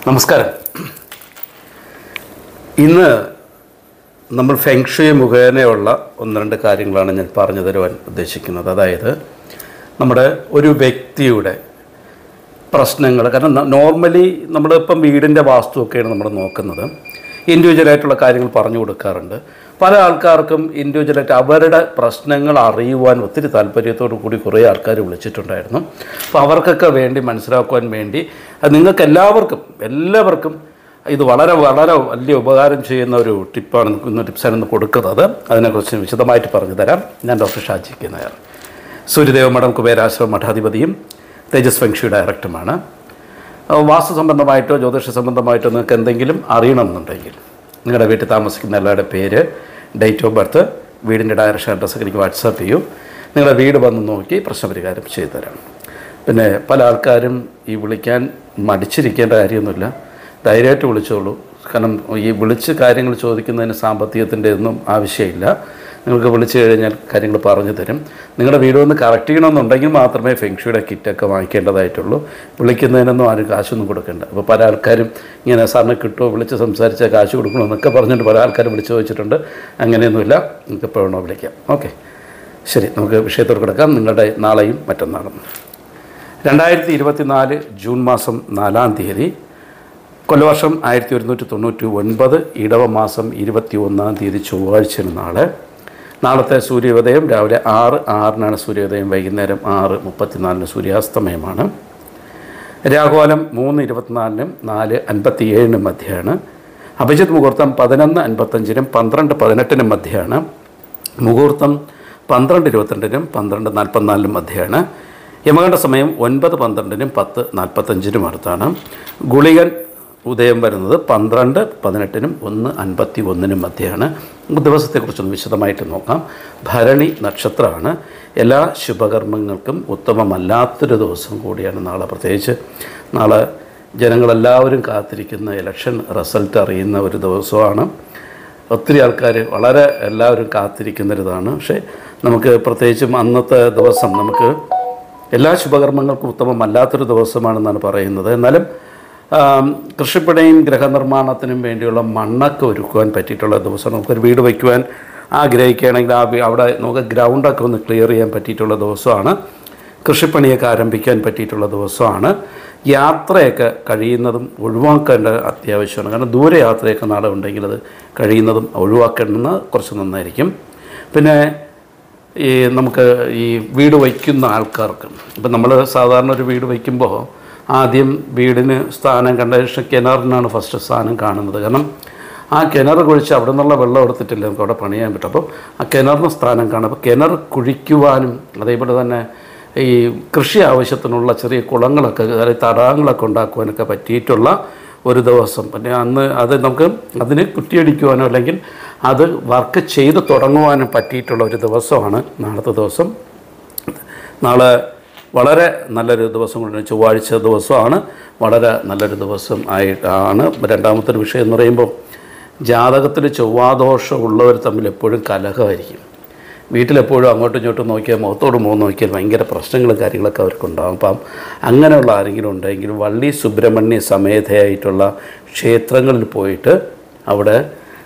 നമസ്കാരം. ഇന്ന് നമ്മൾ ഫെങ് ഷുയി മുഖേനയുള്ള ഒന്ന് രണ്ട് കാര്യങ്ങളാണ് ഞാൻ പറഞ്ഞു തരുവാൻ ഉദ്ദേശിക്കുന്നത്. അതായത് നമ്മുടെ ഒരു വ്യക്തിയുടെ പ്രശ്നങ്ങൾ, കാരണം നോർമലി നമ്മളിപ്പം വീടിൻ്റെ വാസ്തുവൊക്കെയാണ് നമ്മൾ നോക്കുന്നത്. ഇൻഡിവിജ്വലായിട്ടുള്ള കാര്യങ്ങൾ പറഞ്ഞു കൊടുക്കാറുണ്ട്. പല ആൾക്കാർക്കും ഇൻഡിവിജ്വലായിട്ട് അവരുടെ പ്രശ്നങ്ങൾ അറിയുവാൻ ഒത്തിരി താല്പര്യത്തോടു കൂടി കുറേ ആൾക്കാർ വിളിച്ചിട്ടുണ്ടായിരുന്നു. അപ്പോൾ അവർക്കൊക്കെ വേണ്ടി മനസ്സിലാക്കുവാൻ വേണ്ടി നിങ്ങൾക്ക് എല്ലാവർക്കും ഇത് വളരെ വലിയ ഉപകാരം ചെയ്യുന്ന ഒരു ടിപ്പാണ് ടിപ്സാണ് കൊടുക്കുന്നത്. അതിനെക്കുറിച്ച് വിശദമായിട്ട് പറഞ്ഞു തരാം. ഞാൻ ഡോക്ടർ ഷാജി കെ നായർ, സൂര്യദേവ മഠം കുബേരാശ്രമ മഠാധിപതിയും തേജസ് ഫെങ് ഷുയി ഡയറക്ടറുമാണ്. വാസ്തു സംബന്ധമായിട്ടോ ജ്യോതിഷ സംബന്ധമായിട്ടോ നിങ്ങൾക്ക് എന്തെങ്കിലും അറിയണമെന്നുണ്ടെങ്കിൽ നിങ്ങളുടെ വീട്ടിൽ താമസിക്കുന്ന എല്ലാവരുടെ പേര്, ഡേറ്റ് ഓഫ് ബർത്ത്, വീടിൻ്റെ ഡയറക്ഷൻ അഡ്രസ്സൊക്കെ എനിക്ക് വാട്സാപ്പ് ചെയ്യൂ. നിങ്ങളുടെ വീട് വന്ന് നോക്കി പ്രശ്നപരിഹാരം ചെയ്തു തരാം. പിന്നെ പല ആൾക്കാരും ഈ വിളിക്കാൻ മടിച്ചിരിക്കേണ്ട കാര്യമൊന്നുമില്ല, ധൈര്യമായിട്ട് വിളിച്ചോളൂ. കാരണം ഈ വിളിച്ച് കാര്യങ്ങൾ ചോദിക്കുന്നതിന് സാമ്പത്തികത്തിൻ്റെ ഒന്നും ആവശ്യമില്ല. നിങ്ങൾക്ക് വിളിച്ചു കഴിഞ്ഞാൽ കാര്യങ്ങൾ പറഞ്ഞു തരും. നിങ്ങളുടെ വീട് ഒന്ന് കറക്റ്റ് ചെയ്യണമെന്നുണ്ടെങ്കിൽ മാത്രമേ ഫെങ് ഷുയിയുടെ കിറ്റൊക്കെ വാങ്ങിക്കേണ്ടതായിട്ടുള്ളൂ. വിളിക്കുന്നതിനൊന്നും ആരും കാശൊന്നും കൊടുക്കേണ്ട. അപ്പോൾ പല ആൾക്കാരും ഇങ്ങനെ സാറിന് കിട്ടുമോ, വിളിച്ച് സംസാരിച്ചാൽ കാശ് കൊടുക്കണമെന്നൊക്കെ പറഞ്ഞിട്ട് പല ആൾക്കാരും വിളിച്ച് ചോദിച്ചിട്ടുണ്ട്. അങ്ങനെയൊന്നുമില്ല, നിങ്ങൾക്ക് എപ്പോഴാണോ വിളിക്കാം. ഓക്കെ, ശരി, നമുക്ക് വിഷയത്തോട് കിടക്കാം. നിങ്ങളുടെ നാളെയും മറ്റന്നാളും 2024 ജൂൺ മാസം 4-ാം തീയതി, കൊല്ലവർഷം 1199, ഇടവ മാസം 21-ാം തീയതി ചൊവ്വാഴ്ചയാണ് നാളത്തെ സൂര്യോദയം രാവിലെ 6:06 സൂര്യോദയം, വൈകുന്നേരം 6:34 സൂര്യാസ്തമയമാണ്. രാഹുകാലം 3:24 4:57 മധ്യയാണ്. അഭിജിത്ത് മുഹൂർത്തം 11:55 12:18 മധ്യയാണ്. മുഹൂർത്തം 12:22 12:44 മധ്യയാണ്. യമകണ്ഠ സമയം 9:12 10:45 അടുത്താണ്. ഗുളികൻ ഉദയം വരുന്നത് 12:18 1:51 മധ്യയാണ്. ദിവസത്തെക്കുറിച്ചൊന്ന് വിശദമായിട്ട് നോക്കാം. ഭരണി നക്ഷത്രമാണ്. എല്ലാ ശുഭകർമ്മങ്ങൾക്കും ഉത്തമമല്ലാത്തൊരു ദിവസം കൂടിയാണ് നാളെ. പ്രത്യേകിച്ച് നാളെ ജനങ്ങളെല്ലാവരും കാത്തിരിക്കുന്ന ഇലക്ഷൻ റിസൾട്ട് അറിയുന്ന ഒരു ദിവസമാണ്. ഒത്തിരി ആൾക്കാർ എല്ലാവരും കാത്തിരിക്കുന്നൊരിതാണ്. പക്ഷേ നമുക്ക് പ്രത്യേകിച്ചും അന്നത്തെ ദിവസം നമുക്ക് എല്ലാ ശുഭകർമ്മങ്ങൾക്കും ഉത്തമമല്ലാത്തൊരു ദിവസമാണെന്നാണ് പറയുന്നത്. എന്നാലും കൃഷിപ്പണിയും ഗൃഹനിർമ്മാണത്തിനും വേണ്ടിയുള്ള മണ്ണൊക്കെ ഒരുക്കുവാൻ പറ്റിയിട്ടുള്ള ദിവസം. നമുക്കൊരു വീട് വയ്ക്കുവാൻ ആഗ്രഹിക്കുകയാണെങ്കിൽ അവിടെ നമുക്ക് ഗ്രൗണ്ടൊക്കെ ഒന്ന് ക്ലിയർ ചെയ്യാൻ പറ്റിയിട്ടുള്ള ദിവസമാണ്. കൃഷിപ്പണിയൊക്കെ ആരംഭിക്കാൻ പറ്റിയിട്ടുള്ള ദിവസമാണ്. യാത്രയൊക്കെ കഴിയുന്നതും ഒഴിവാക്കേണ്ട അത്യാവശ്യമാണ്. കാരണം ദൂരെ യാത്രയൊക്കെ നാളെ ഉണ്ടെങ്കിൽ അത് കഴിയുന്നതും ഒഴിവാക്കേണ്ടുന്ന കുറച്ച് നന്നായിരിക്കും. പിന്നെ നമുക്ക് ഈ വീട് വയ്ക്കുന്ന ആൾക്കാർക്ക്, ഇപ്പം നമ്മൾ സാധാരണ ഒരു വീട് വയ്ക്കുമ്പോൾ ആദ്യം വീടിന് സ്ഥാനം കണ്ട ശേഷം കിണറിനാണ് ഫസ്റ്റ് സ്ഥാനം കാണുന്നത്. കാരണം ആ കിണർ കുഴിച്ച് അവിടെ നിന്നുള്ള വെള്ളം എടുത്തിട്ടില്ല നമുക്ക് അവിടെ പണിയാൻ പറ്റും. അപ്പോൾ ആ കിണറിന് സ്ഥാനം കാണും. അപ്പോൾ കിണർ കുഴിക്കുവാനും അതേപോലെ തന്നെ ഈ കൃഷി ആവശ്യത്തിനുള്ള ചെറിയ കുളങ്ങളൊക്കെ, അതായത് തടാകങ്ങളൊക്കെ ഉണ്ടാക്കുവാനൊക്കെ പറ്റിയിട്ടുള്ള ഒരു ദിവസം. പിന്നെ അന്ന് അത് നമുക്ക് അതിന് കുറ്റിയടിക്കുവാനോ അല്ലെങ്കിൽ അത് വർക്ക് ചെയ്ത് തുടങ്ങുവാനും പറ്റിയിട്ടുള്ള ഒരു ദിവസമാണ് നാളത്തെ ദിവസം. നാളെ വളരെ നല്ലൊരു ദിവസം കൊണ്ട് ചൊവ്വാഴ്ച ദിവസമാണ്. വളരെ നല്ലൊരു ദിവസം ആയിട്ടാണ്. രണ്ടാമത്തെ ഒരു വിഷയം എന്ന് പറയുമ്പോൾ ജാതകത്തിൽ ചൊവ്വാദോഷമുള്ളവർ തമ്മിൽ എപ്പോഴും കലഹമായിരിക്കും. വീട്ടിലെപ്പോഴും അങ്ങോട്ടും ഇങ്ങോട്ടും നോക്കിയാൽ മുഖത്തോട് മുഖം നോക്കിയാൽ ഭയങ്കര പ്രശ്നങ്ങളും കാര്യങ്ങളൊക്കെ അവർക്കുണ്ടാകും. അപ്പം അങ്ങനെയുള്ള ആരെങ്കിലും ഉണ്ടെങ്കിൽ വള്ളി സുബ്രഹ്മണ്യ സമേതയായിട്ടുള്ള ക്ഷേത്രങ്ങളിൽ പോയിട്ട് അവിടെ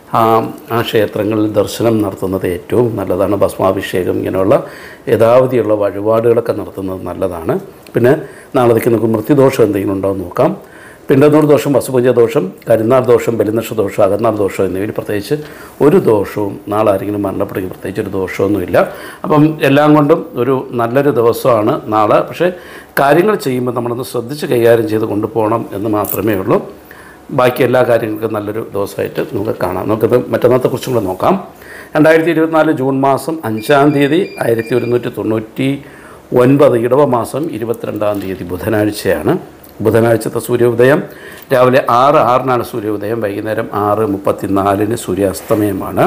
ആ ക്ഷേത്രങ്ങളിൽ ദർശനം നടത്തുന്നത് ഏറ്റവും നല്ലതാണ്. ഭസ്മാഭിഷേകം ഇങ്ങനെയുള്ള യഥാവധിയുള്ള വഴിപാടുകളൊക്കെ നടത്തുന്നത് നല്ലതാണ്. പിന്നെ നാളത്തേക്ക് നമുക്ക് മൃത്യുദോഷം എന്തെങ്കിലും ഉണ്ടോ എന്ന് നോക്കാം. പിണ്ടനൂർ ദോഷം, വസുപൂജ ദോഷം, കരുനാൾ ദോഷം, ബലിനക്ഷ ദോഷം, അകന്നാൾ ദോഷം എന്നിവയിൽ പ്രത്യേകിച്ച് ഒരു ദോഷവും നാളെ ആരെങ്കിലും മരണപ്പെടുകയും പ്രത്യേകിച്ച് ഒരു ദോഷമൊന്നുമില്ല. അപ്പം എല്ലാം കൊണ്ടും ഒരു നല്ലൊരു ദിവസമാണ് നാളെ. പക്ഷേ കാര്യങ്ങൾ ചെയ്യുമ്പോൾ നമ്മളൊന്ന് ശ്രദ്ധിച്ച് കൈകാര്യം ചെയ്ത് കൊണ്ടുപോകണം എന്ന് മാത്രമേ ഉള്ളൂ. ബാക്കി എല്ലാ കാര്യങ്ങൾക്കും നല്ലൊരു ദിവസമായിട്ട് നമുക്ക് കാണാം. നമുക്കിത് മറ്റന്നാളത്തെ കുറിച്ചും കൂടെ നോക്കാം. 2024 ജൂൺ മാസം 5-ാം തീയതി 1199, ഇടവ മാസം 22-ാം തീയതി ബുധനാഴ്ചയാണ്. ബുധനാഴ്ചത്തെ സൂര്യോദയം രാവിലെ 6:06 സൂര്യോദയം, വൈകുന്നേരം 6:34 സൂര്യാസ്തമയമാണ്.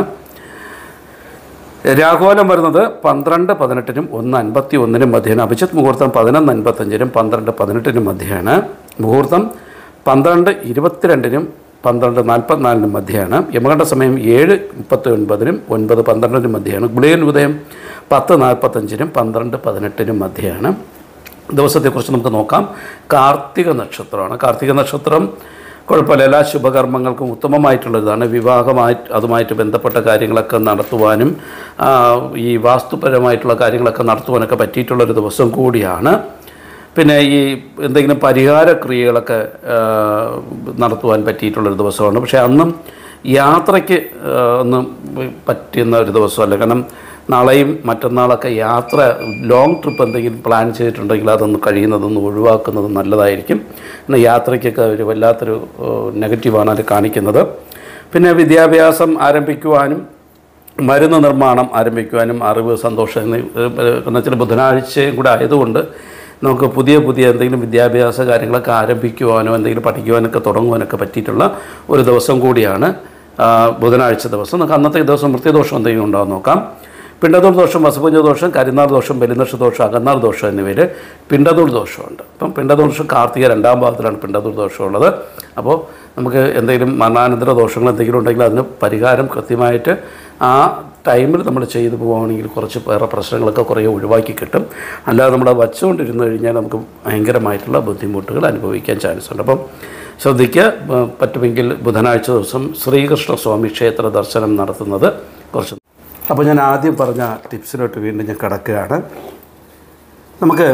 രാഹുകാലം വരുന്നത് 12:18 1:51 മധ്യയാണ്. അഭിജിത്ത് മുഹൂർത്തം 11:55 12:18 മധ്യയാണ്. മുഹൂർത്തം 12:22 12:44 മധ്യയാണ്. യമകണ്ഠ സമയം 7:39 9:12 മധ്യയാണ്. ഗുളികൻ ഉദയം 10:45 12:18 മധ്യയാണ്. ദിവസത്തെക്കുറിച്ച് നമുക്ക് നോക്കാം. കാർത്തിക നക്ഷത്രമാണ്. കാർത്തിക നക്ഷത്രം കുഴപ്പമില്ല. എല്ലാ ശുഭകർമ്മങ്ങൾക്കും ഉത്തമമായിട്ടുള്ളതാണ്. അതുമായിട്ട് ബന്ധപ്പെട്ട കാര്യങ്ങളൊക്കെ നടത്തുവാനും ഈ വാസ്തുപരമായിട്ടുള്ള കാര്യങ്ങളൊക്കെ നടത്തുവാനൊക്കെ പറ്റിയിട്ടുള്ളൊരു ദിവസം കൂടിയാണ്. പിന്നെ ഈ എന്തെങ്കിലും പരിഹാര ക്രിയകളൊക്കെ നടത്തുവാൻ പറ്റിയിട്ടുള്ളൊരു ദിവസമാണ്. പക്ഷേ അന്നും യാത്രയ്ക്ക് ഒന്നും പറ്റുന്ന ഒരു ദിവസമല്ല. കാരണം നാളെയും മറ്റന്നാളൊക്കെ യാത്ര ലോങ് ട്രിപ്പ് എന്തെങ്കിലും പ്ലാൻ ചെയ്തിട്ടുണ്ടെങ്കിൽ അതൊന്ന് കഴിയുന്നതൊന്ന് ഒഴിവാക്കുന്നത് നല്ലതായിരിക്കും. എന്നാൽ യാത്രയ്ക്കൊക്കെ ഒരു വല്ലാത്തൊരു നെഗറ്റീവാണ് അത് കാണിക്കുന്നത്. പിന്നെ വിദ്യാഭ്യാസം ആരംഭിക്കുവാനും മരുന്ന് നിർമ്മാണം ആരംഭിക്കുവാനും അറിവ് സന്തോഷം എന്നുവെച്ചാൽ ബുധനാഴ്ചയും കൂടെ ആയതുകൊണ്ട് നമുക്ക് പുതിയ എന്തെങ്കിലും വിദ്യാഭ്യാസ കാര്യങ്ങളൊക്കെ ആരംഭിക്കുവാനോ എന്തെങ്കിലും പഠിക്കുവാനൊക്കെ തുടങ്ങുവാനൊക്കെ പറ്റിയിട്ടുള്ള ഒരു ദിവസം കൂടിയാണ് ബുധനാഴ്ച ദിവസം. നമുക്ക് അന്നത്തെ ദിവസം മൃത്യുദോഷം എന്തെങ്കിലും ഉണ്ടാകും നോക്കാം. പിണ്ടതൂർ ദോഷം, വസപൂജ ദോഷം, കരിനാർ ദോഷം, ബലിനക്ഷ ദോഷം, അകന്നാർ ദോഷം എന്നിവയിൽ പിണ്ടതൂർ ദോഷമുണ്ട്. അപ്പം പിണ്ടതൂർ ദോഷം കാർത്തിക 2-ാം ഭാവത്തിലാണ് പിണ്ടതൂർ ദോഷമുള്ളത്. അപ്പോൾ നമുക്ക് എന്തെങ്കിലും മരണാനന്തര ദോഷങ്ങൾ എന്തെങ്കിലും ഉണ്ടെങ്കിൽ അതിന് പരിഹാരം കൃത്യമായിട്ട് ആ ടൈമിൽ നമ്മൾ ചെയ്തു പോവുകയാണെങ്കിൽ കുറച്ച് വേറെ പ്രശ്നങ്ങളൊക്കെ കുറേ ഒഴിവാക്കി കിട്ടും. അല്ലാതെ നമ്മൾ വച്ചുകൊണ്ടിരുന്നു കഴിഞ്ഞാൽ നമുക്ക് ഭയങ്കരമായിട്ടുള്ള ബുദ്ധിമുട്ടുകൾ അനുഭവിക്കാൻ ചാൻസ് ഉണ്ട്. അപ്പം ശ്രദ്ധിക്കുക. പറ്റുമെങ്കിൽ ബുധനാഴ്ച ദിവസം ശ്രീകൃഷ്ണസ്വാമി ക്ഷേത്ര ദർശനം നടത്തുന്നത് കുറച്ച്. അപ്പോൾ ഞാൻ ആദ്യം പറഞ്ഞ ടിപ്സിലോട്ട് വീണ്ടും ഞാൻ കടക്കുകയാണ്. നമുക്ക്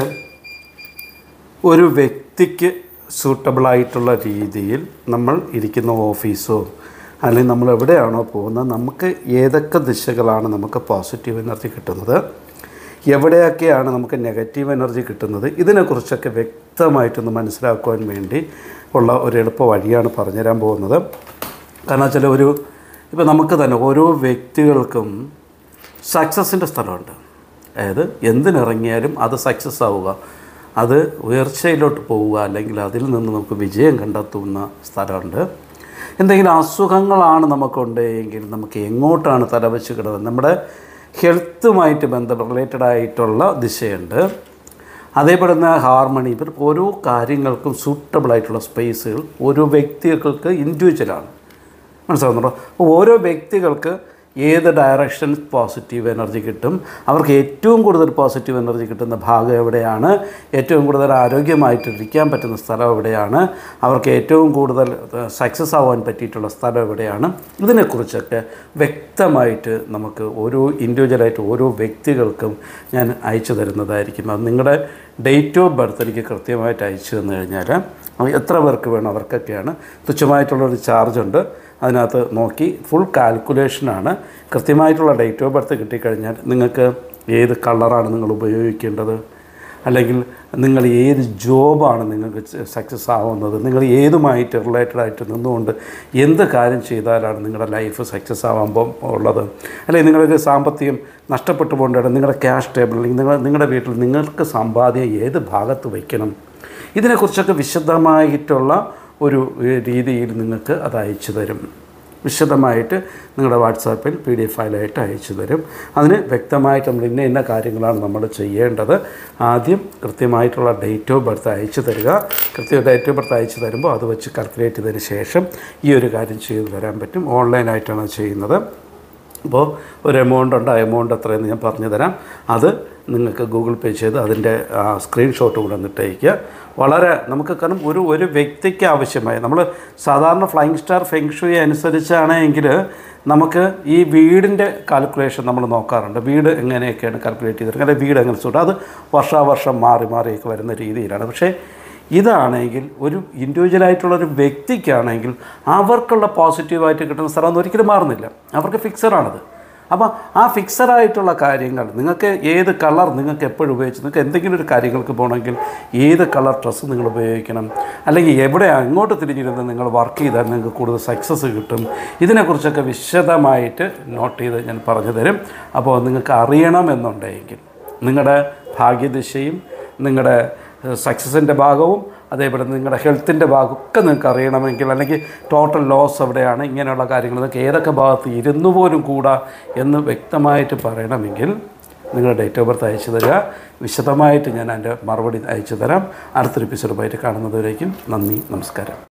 ഒരു വ്യക്തിക്ക് സൂട്ടബിളായിട്ടുള്ള രീതിയിൽ നമ്മൾ ഇരിക്കുന്ന ഓഫീസോ അല്ലെങ്കിൽ നമ്മൾ എവിടെയാണോ പോകുന്നത്, നമുക്ക് ഏതൊക്കെ ദിശകളാണ് നമുക്ക് പോസിറ്റീവ് എനർജി കിട്ടുന്നത്, എവിടെയൊക്കെയാണ് നമുക്ക് നെഗറ്റീവ് എനർജി കിട്ടുന്നത്, ഇതിനെക്കുറിച്ചൊക്കെ വ്യക്തമായിട്ടൊന്ന് മനസ്സിലാക്കുവാൻ വേണ്ടി ഉള്ള ഒരു എളുപ്പ വഴിയാണ് പറഞ്ഞുതരാൻ പോകുന്നത്. കാരണം വെച്ചാൽ ഇപ്പോൾ നമുക്ക് തന്നെ ഓരോ വ്യക്തികൾക്കും സക്സസിൻ്റെ സ്ഥലമുണ്ട്. അതായത് എന്തിനിറങ്ങിയാലും അത് സക്സസ് ആവുക, അത് ഉയർച്ചയിലോട്ട് പോവുക, അല്ലെങ്കിൽ അതിൽ നിന്ന് നമുക്ക് വിജയം കണ്ടെത്തുന്ന സ്ഥലമുണ്ട്. എന്തെങ്കിലും അസുഖങ്ങളാണ് നമുക്കുണ്ടെങ്കിൽ നമുക്ക് എങ്ങോട്ടാണ് തലവെച്ച് കിടന്നത്, നമ്മുടെ ഹെൽത്തുമായിട്ട് റിലേറ്റഡ് ആയിട്ടുള്ള ദിശയുണ്ട്. അതേപോലെ തന്നെ ഹാർമണി, ഇവർ ഓരോ കാര്യങ്ങൾക്കും സൂട്ടബിളായിട്ടുള്ള സ്പേസുകൾ ഓരോ വ്യക്തികൾക്ക് ഇൻഡിവിജ്വലാണ്. മനസ്സിലാകുന്നുണ്ടോ? ഓരോ വ്യക്തികൾക്ക് ഏത് ഡയറക്ഷൻ പോസിറ്റീവ് എനർജി കിട്ടും, അവർക്ക് ഏറ്റവും കൂടുതൽ പോസിറ്റീവ് എനർജി കിട്ടുന്ന ഭാഗം എവിടെയാണ്, ഏറ്റവും കൂടുതൽ ആരോഗ്യമായിട്ടിരിക്കാൻ പറ്റുന്ന സ്ഥലം എവിടെയാണ്, അവർക്ക് ഏറ്റവും കൂടുതൽ സക്സസ് ആവാൻ പറ്റിയിട്ടുള്ള സ്ഥലം എവിടെയാണ്, ഇതിനെക്കുറിച്ചൊക്കെ വ്യക്തമായിട്ട് നമുക്ക് ഓരോ ഇൻഡിവിജ്വലായിട്ട് ഓരോ വ്യക്തികൾക്കും ഞാൻ അയച്ചു തരുന്നതായിരിക്കും. അത് നിങ്ങളുടെ ഡേറ്റ് ഓഫ് ബർത്ത് എനിക്ക് കൃത്യമായിട്ട് അയച്ചു തന്നു കഴിഞ്ഞാൽ എത്ര പേർക്ക് വേണം അവർക്കൊക്കെയാണ് തുച്ഛമായിട്ടുള്ളൊരു ചാർജുണ്ട്. അതിനകത്ത് നോക്കി ഫുൾ കാൽക്കുലേഷനാണ്. കൃത്യമായിട്ടുള്ള ഡേറ്റ് ഓഫ് ബർത്ത് കിട്ടിക്കഴിഞ്ഞാൽ നിങ്ങൾക്ക് ഏത് കളറാണ് നിങ്ങൾ ഉപയോഗിക്കേണ്ടത്, അല്ലെങ്കിൽ നിങ്ങൾ ഏത് ജോബാണ് നിങ്ങൾക്ക് സക്സസ് ആവുന്നത്, നിങ്ങൾ ഏതുമായിട്ട് റിലേറ്റഡ് ആയിട്ട് നിന്നുകൊണ്ട് എന്ത് കാര്യം ചെയ്താലാണ് നിങ്ങളുടെ ലൈഫ് സക്സസ് ആവാൻ ഉള്ളത്, അല്ലെങ്കിൽ നിങ്ങളുടെ സാമ്പത്തികം നഷ്ടപ്പെട്ടു പോകേണ്ടത്, നിങ്ങളുടെ ക്യാഷ് ടേബിൾ, അല്ലെങ്കിൽ നിങ്ങളുടെ വീട്ടിൽ നിങ്ങൾക്ക് സമ്പാദ്യം ഏത് ഭാഗത്ത് വയ്ക്കണം, ഇതിനെക്കുറിച്ചൊക്കെ വിശദമായിട്ടുള്ള ഒരു രീതിയിൽ നിങ്ങൾക്ക് അത് അയച്ചു തരും. വിശദമായിട്ട് നിങ്ങളുടെ വാട്സാപ്പിൽ PDF ഫയലായിട്ട് അയച്ചു തരും. അതിന് വ്യക്തമായിട്ട് നമ്മൾ ഇന്ന കാര്യങ്ങളാണ് നമ്മൾ ചെയ്യേണ്ടത്. ആദ്യം കൃത്യമായിട്ടുള്ള ഡേറ്റ് ഓഫ് ബർത്ത് അയച്ചു തരിക. ഡേറ്റ് ഓഫ് ബർത്ത് അയച്ചു തരുമ്പോൾ അത് വെച്ച് കാൽക്കുലേറ്റ് ചെയ്തതിന് ശേഷം ഈ ഒരു കാര്യം ചെയ്തു തരാൻ പറ്റും. ഓൺലൈനായിട്ടാണ് ചെയ്യുന്നത്. അപ്പോൾ ഒരു എമൗണ്ട് ഉണ്ട്, ആ എമൗണ്ട് എത്രയെന്ന് ഞാൻ പറഞ്ഞു തരാം. അത് നിങ്ങൾക്ക് ഗൂഗിൾ പേ ചെയ്ത് അതിൻ്റെ സ്ക്രീൻഷോട്ട് കൂടെ എന്നിട്ടയക്കുക. വളരെ നമുക്ക് കാരണം ഒരു വ്യക്തിക്ക് ആവശ്യമായി നമ്മൾ സാധാരണ ഫ്ലൈയിങ് സ്റ്റാർ ഫെങ് ഷുയി അനുസരിച്ചാണെങ്കിൽ നമുക്ക് ഈ വീടിൻ്റെ കാൽക്കുലേഷൻ നമ്മൾ നോക്കാറുണ്ട്. വീട് എങ്ങനെയൊക്കെയാണ് കാൽക്കുലേറ്റ് ചെയ്തിട്ട്, അല്ലെങ്കിൽ വീട് എങ്ങനെ സൂട്ട്, അത് വർഷാവർഷം മാറിയൊക്കെ വരുന്ന രീതിയിലാണ്. പക്ഷേ ഇതാണെങ്കിൽ ഒരു ഇൻഡിവിജ്വലായിട്ടുള്ളൊരു വ്യക്തിക്കാണെങ്കിൽ അവർക്കുള്ള പോസിറ്റീവായിട്ട് കിട്ടുന്ന സ്ഥലമൊന്നും ഒരിക്കലും മാറുന്നില്ല. അവർക്ക് ഫിക്സഡാണത്. അപ്പോൾ ആ ഫിക്സഡായിട്ടുള്ള കാര്യങ്ങൾ നിങ്ങൾക്ക് ഏത് കളർ നിങ്ങൾക്ക് എപ്പോഴും ഉപയോഗിച്ച്, നിങ്ങൾക്ക് എന്തെങ്കിലും ഒരു കാര്യങ്ങൾക്ക് പോകണമെങ്കിൽ ഏത് കളർ ഡ്രസ്സ് നിങ്ങൾ ഉപയോഗിക്കണം, അല്ലെങ്കിൽ എവിടെ അങ്ങോട്ട് തിരിഞ്ഞിരുന്ന് നിങ്ങൾ വർക്ക് ചെയ്താൽ നിങ്ങൾക്ക് കൂടുതൽ സക്സസ് കിട്ടും, ഇതിനെക്കുറിച്ചൊക്കെ വിശദമായിട്ട് നോട്ട് ചെയ്ത് ഞാൻ പറഞ്ഞു തരും. അപ്പോൾ നിങ്ങൾക്ക് അറിയണമെന്നുണ്ടെങ്കിൽ നിങ്ങളുടെ ഭാഗ്യദിശയും നിങ്ങളുടെ സക്സസിൻ്റെ ഭാഗവും അതേപോലെ നിങ്ങളുടെ ഹെൽത്തിൻ്റെ ഭാഗമൊക്കെ നിങ്ങൾക്ക് അറിയണമെങ്കിൽ, അല്ലെങ്കിൽ ടോട്ടൽ ലോസ് എവിടെയാണ്, ഇങ്ങനെയുള്ള കാര്യങ്ങൾ നിങ്ങൾക്ക് ഏതൊക്കെ ഭാഗത്ത് ഇരുന്നു പോലും കൂടാ എന്ന് വ്യക്തമായിട്ട് പറയണമെങ്കിൽ നിങ്ങളുടെ ഡേറ്റ് ഓഫ് ബർത്ത് അയച്ചു തരിക. വിശദമായിട്ട് ഞാൻ അതിൻ്റെ മറുപടി അയച്ചു തരാം. അടുത്തൊരു എപ്പിസോഡുമായിട്ട് കാണുന്നതുവരേക്കും നന്ദി, നമസ്കാരം.